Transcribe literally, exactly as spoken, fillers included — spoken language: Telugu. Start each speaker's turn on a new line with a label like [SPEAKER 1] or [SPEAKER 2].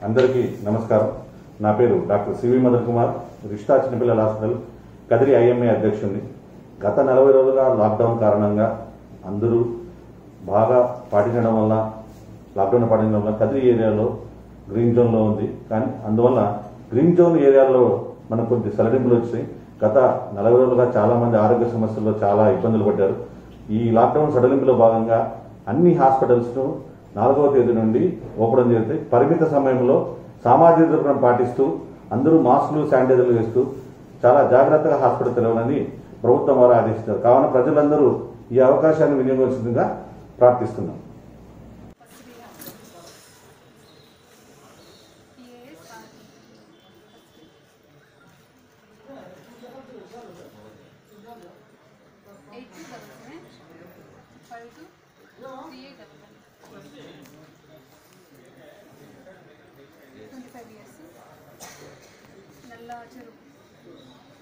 [SPEAKER 1] అందరికీ నమస్కారం. నా పేరు డాక్టర్ సివి మదన్ కుమార్, రిష్టా చిన్నపిల్లల హాస్పిటల్ కదిరి ఐఎంఏ అధ్యక్షుడిని. గత నలభై రోజులుగా లాక్డౌన్ కారణంగా అందరూ బాగా పాటించడం వల్ల లాక్డౌన్ పాటించడం వల్ల కదిరి ఏరియాలో గ్రీన్ జోన్లో ఉంది. కానీ అందువల్ల గ్రీన్ జోన్ ఏరియాలో మనకు కొద్ది సడలింపులు వచ్చాయి. గత నలభై రోజులుగా చాలా మంది ఆరోగ్య సమస్యల్లో చాలా ఇబ్బందులు పడ్డారు. ఈ లాక్డౌన్ సడలింపులో భాగంగా అన్ని హాస్పిటల్స్ను నాలుగవ తేదీ నుండి ఓపెన్ చేస్తే పరిమిత సమయంలో సామాజిక దూరం పాటిస్తూ అందరూ మాస్కులు శానిటైజర్లు వేస్తూ చాలా జాగ్రత్తగా హాస్పిటల్ తెరవాలని ప్రభుత్వం వారు ఆదేశించారు. కావున ప్రజలందరూ ఈ అవకాశాన్ని వినియోగించగా ప్రార్థిస్తున్నాం.
[SPEAKER 2] ట్వంటీ ఫైవ్ ఇయర్స్ నల్ల చెరువు